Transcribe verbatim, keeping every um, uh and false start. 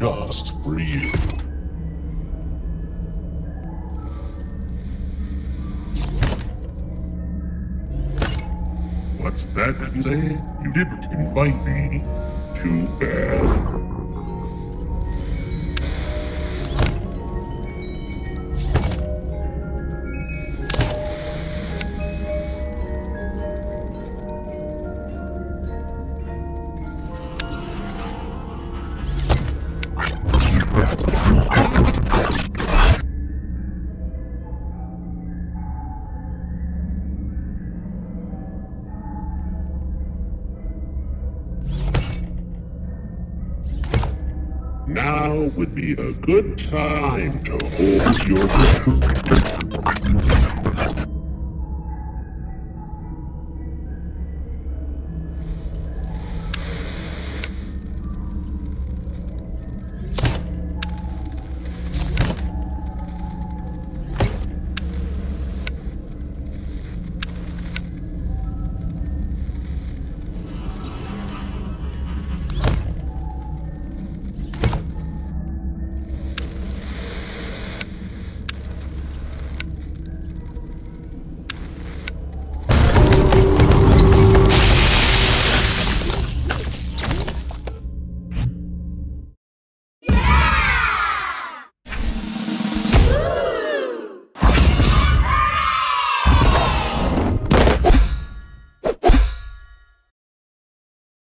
just for you. What's that you say? You didn't invite me. Too bad. Now would be a good time to hold your breath.